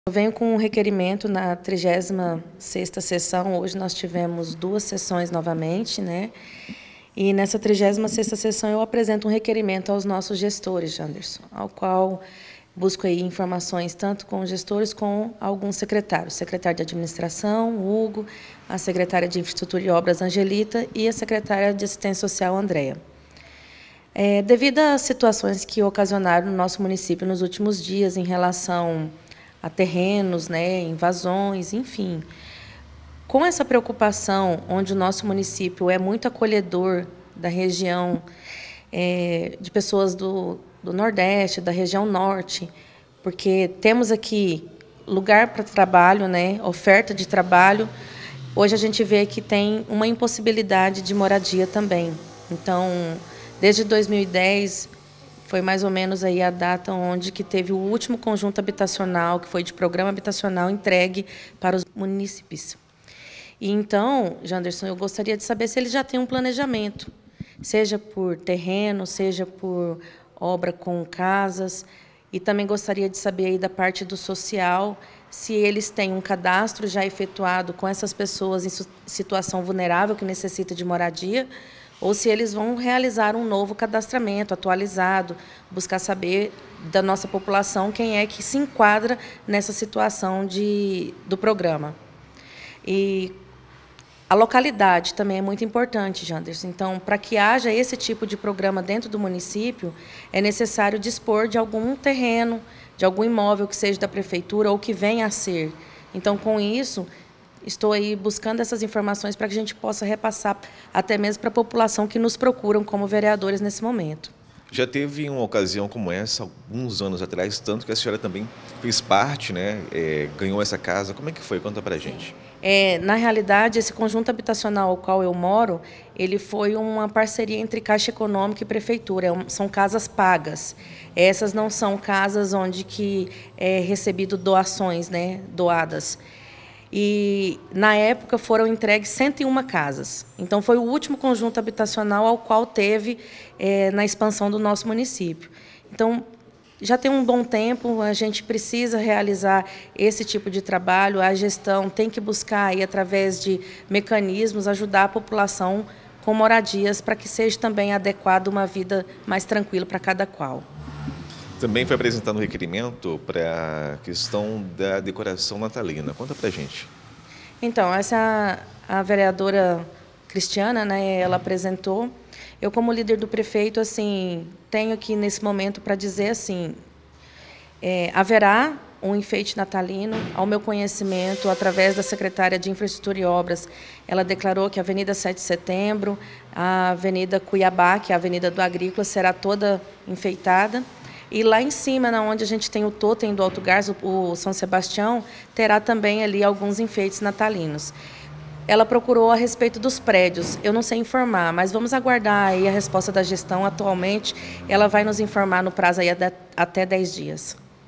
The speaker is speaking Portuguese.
Eu venho com um requerimento na 36ª sessão. Hoje nós tivemos 2 sessões novamente, né? E nessa 36ª sessão eu apresento um requerimento aos nossos gestores, Janderson, ao qual busco aí informações tanto com os gestores como alguns secretários. O secretário de Administração, Hugo, a secretária de Infraestrutura e Obras, Angelita, e a secretária de Assistência Social, Andréa. Devido às situações que ocasionaram no nosso município nos últimos dias em relação a terrenos, né, invasões, enfim. Com essa preocupação, onde o nosso município é muito acolhedor da região, de pessoas do Nordeste, da região Norte, porque temos aqui lugar para trabalho, né, oferta de trabalho, hoje a gente vê que tem uma impossibilidade de moradia também. Então, desde 2010, foi mais ou menos aí a data onde que teve o último conjunto habitacional, que foi de programa habitacional, entregue para os munícipes. E então, Janderson, eu gostaria de saber se eles já têm um planejamento, seja por terreno, seja por obra com casas, e também gostaria de saber aí da parte do social, se eles têm um cadastro já efetuado com essas pessoas em situação vulnerável que necessita de moradia, ou se eles vão realizar um novo cadastramento atualizado, buscar saber da nossa população quem é que se enquadra nessa situação do programa. E a localidade também é muito importante, Janderson. Então, para que haja esse tipo de programa dentro do município, é necessário dispor de algum terreno, de algum imóvel que seja da prefeitura ou que venha a ser. Então, com isso, estou aí buscando essas informações para que a gente possa repassar até mesmo para a população que nos procuram como vereadores nesse momento. Já teve uma ocasião como essa, alguns anos atrás, tanto que a senhora também fez parte, né, ganhou essa casa. Como é que foi? Conta para a gente. Na realidade, esse conjunto habitacional ao qual eu moro, ele foi uma parceria entre Caixa Econômica e Prefeitura. São casas pagas. Essas não são casas onde que é recebido doações, né, doadas. E, na época, foram entregues 101 casas. Então, foi o último conjunto habitacional ao qual teve na expansão do nosso município. Então, já tem um bom tempo, a gente precisa realizar esse tipo de trabalho, a gestão tem que buscar, aí, através de mecanismos, ajudar a população com moradias para que seja também adequada uma vida mais tranquila para cada qual. Também foi apresentado um requerimento para a questão da decoração natalina. Conta para a gente. Então, a vereadora Cristiana, né, ela apresentou. Eu, como líder do prefeito, assim, tenho aqui nesse momento para dizer assim, haverá um enfeite natalino, ao meu conhecimento, através da secretária de Infraestrutura e Obras, ela declarou que a Avenida 7 de Setembro, a Avenida Cuiabá, que é a Avenida do Agrícola, será toda enfeitada. E lá em cima, onde a gente tem o totem do Alto Garças, o São Sebastião, terá também ali alguns enfeites natalinos. Ela procurou a respeito dos prédios. Eu não sei informar, mas vamos aguardar aí a resposta da gestão. Atualmente, ela vai nos informar no prazo aí até 10 dias.